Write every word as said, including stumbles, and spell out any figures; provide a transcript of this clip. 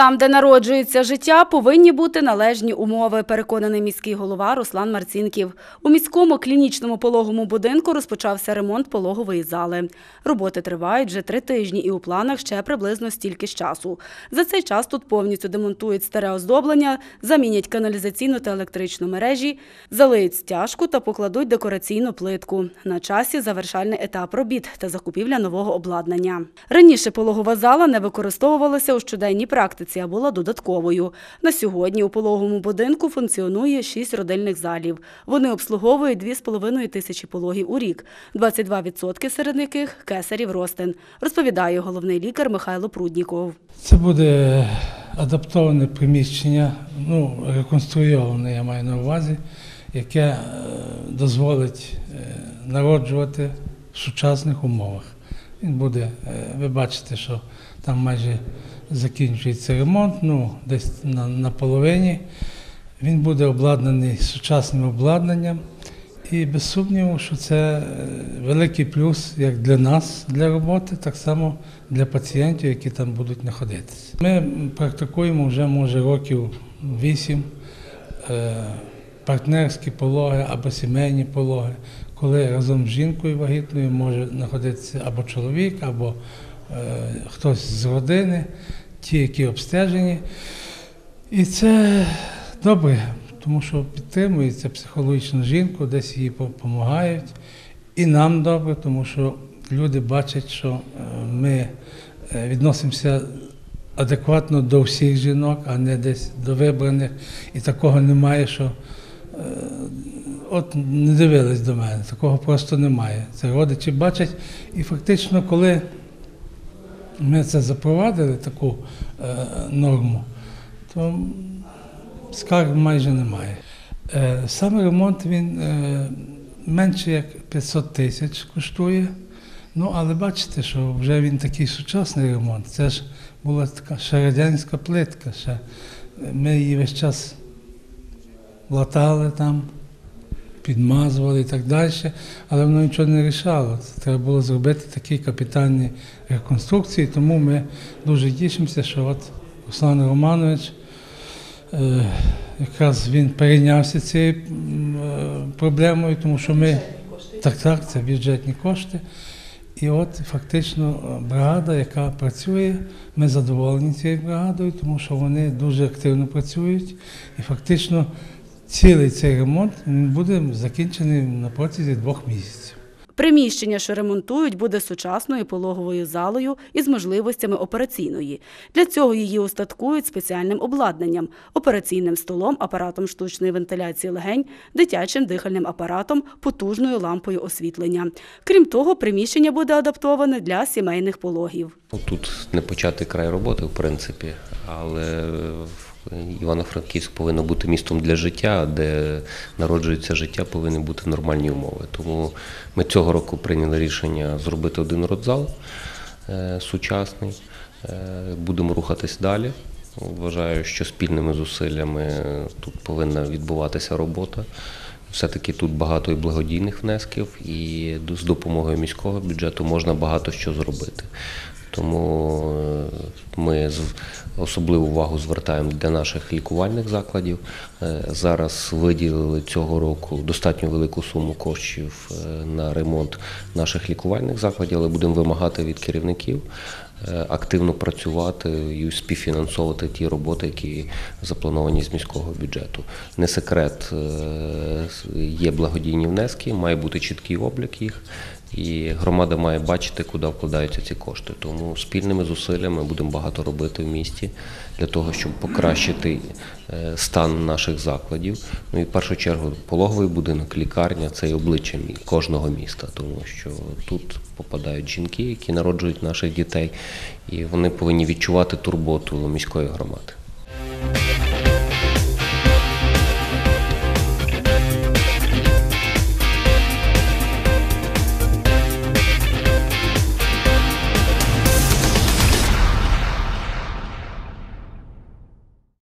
Там, де народжується життя, повинні бути належні умови, переконаний міський голова Руслан Марцінків. У міському клінічному пологовому будинку розпочався ремонт пологової зали. Роботи тривають вже три тижні і у планах ще приблизно стільки ж часу. За цей час тут повністю демонтують старе оздоблення, замінять каналізаційну та електричну мережі, залиють стяжку та покладуть декораційну плитку. На часі завершальний етап робіт та закупівля нового обладнання. Раніше пологова зала не використовувалася у щоденній практиці, а була додатковою. На сьогодні у пологовому будинку функціонує шість родильних залів. Вони обслуговують дві з половиною тисячі пологів у рік, двадцять два відсотки серед яких – кесарів ростин, розповідає головний лікар Михайло Прудніков. Це буде адаптоване приміщення, ну, реконструйоване, я маю на увазі, яке дозволить народжувати в сучасних умовах. Він буде, ви бачите, що там майже закінчується ремонт, ну, десь на, на половині. Він буде обладнаний сучасним обладнанням і без сумніву, що це великий плюс як для нас, для роботи, так само для пацієнтів, які там будуть знаходитися. Ми практикуємо вже, може, років вісім партнерські пологи або сімейні пологи, коли разом з жінкою вагітною може знаходитися або чоловік, або е, хтось з родини, ті, які обстежені. І це добре, тому що підтримується психологічно жінку, десь їй допомагають. І нам добре, тому що люди бачать, що ми відносимося адекватно до всіх жінок, а не десь до вибраних. І такого немає, що от не дивились до мене, такого просто немає. Це родичі бачать. І фактично, коли ми це запровадили, таку е, норму, то скарг майже немає. Е, саме ремонт, він е, менше як п'ятсот тисяч коштує. Ну, але бачите, що вже він такий сучасний ремонт. Це ж була така ще радянська плитка. Ще. Ми її весь час латали там, підмазували і так далі, але воно нічого не рішало. Це треба було зробити такі капітальні реконструкції, тому ми дуже тішимося, що от Руслан Романович, е, якраз він перейнявся цією е, проблемою, тому що ми, так, так, це бюджетні кошти. І от фактично бригада, яка працює, ми задоволені цією бригадою, тому що вони дуже активно працюють. І фактично цілий цей ремонт буде закінчений на протязі двох місяців. Приміщення, що ремонтують, буде сучасною пологовою залою із можливостями операційної. Для цього її устаткують спеціальним обладнанням – операційним столом, апаратом штучної вентиляції легень, дитячим дихальним апаратом, потужною лампою освітлення. Крім того, приміщення буде адаптоване для сімейних пологів. Тут не початий край роботи, в принципі, але Івано-Франківськ повинен бути містом для життя, де народжується життя, повинні бути нормальні умови. Тому ми цього року прийняли рішення зробити один родзал е, сучасний. Е, будемо рухатись далі. Вважаю, що спільними зусиллями тут повинна відбуватися робота. Все-таки тут багато і благодійних внесків, і з допомогою міського бюджету можна багато що зробити. Тому ми особливу увагу звертаємо для наших лікувальних закладів. Зараз виділили цього року достатньо велику суму коштів на ремонт наших лікувальних закладів, але будемо вимагати від керівників активно працювати і співфінансовувати ті роботи, які заплановані з міського бюджету. Не секрет, є благодійні внески, має бути чіткий облік їх, і громада має бачити, куди вкладаються ці кошти. Тому спільними зусиллями будемо багато робити в місті для того, щоб покращити стан наших закладів. Ну і в першу чергу пологовий будинок, лікарня – це і обличчя кожного міста, тому що тут попадають жінки, які народжують наших дітей, і вони повинні відчувати турботу міської громади.